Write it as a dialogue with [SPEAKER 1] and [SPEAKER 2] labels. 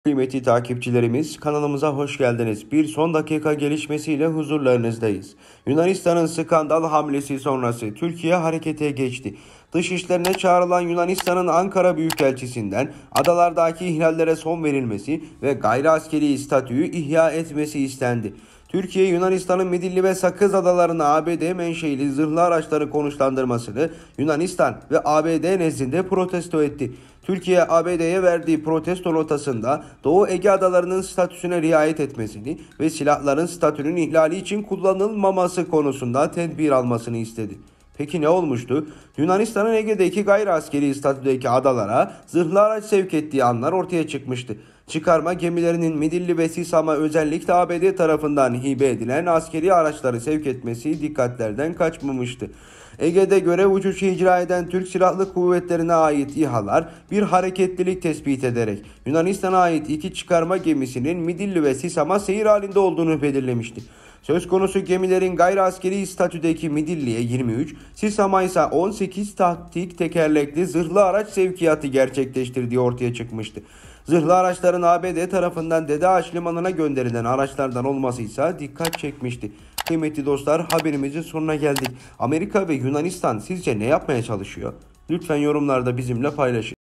[SPEAKER 1] Kıymetli takipçilerimiz, kanalımıza hoş geldiniz. Bir son dakika gelişmesiyle huzurlarınızdayız. Yunanistan'ın skandal hamlesi sonrası Türkiye harekete geçti. Dışişlerine çağrılan Yunanistan'ın Ankara Büyükelçisi'nden adalardaki ihlallere son verilmesi ve gayri askeri statüyü ihya etmesi istendi. Türkiye, Yunanistan'ın Midilli ve Sakız adalarına ABD menşeili zırhlı araçları konuşlandırmasını Yunanistan ve ABD nezdinde protesto etti. Türkiye, ABD'ye verdiği protesto notasında Doğu Ege adalarının statüsüne riayet etmesini ve silahların statünün ihlali için kullanılmaması konusunda tedbir almasını istedi. Peki ne olmuştu? Yunanistan'ın Ege'deki gayri askeri statüdeki adalara zırhlı araç sevk ettiği anlar ortaya çıkmıştı. Çıkarma gemilerinin Midilli ve Sisam'a özellikle ABD tarafından hibe edilen askeri araçları sevk etmesi dikkatlerden kaçmamıştı. Ege'de görev uçuşu icra eden Türk Silahlı Kuvvetleri'ne ait İHA'lar bir hareketlilik tespit ederek Yunanistan'a ait iki çıkarma gemisinin Midilli ve Sisam'a seyir halinde olduğunu belirlemişti. Söz konusu gemilerin gayri askeri statüdeki Midilli'ye 23, Sisam'a ise 18 taktik tekerlekli zırhlı araç sevkiyatı gerçekleştirdiği ortaya çıkmıştı. Zırhlı araçların ABD tarafından Dede Ağaç Limanı'na gönderilen araçlardan olması ise dikkat çekmişti. Kıymetli dostlar, haberimizin sonuna geldik. Amerika ve Yunanistan sizce ne yapmaya çalışıyor? Lütfen yorumlarda bizimle paylaşın.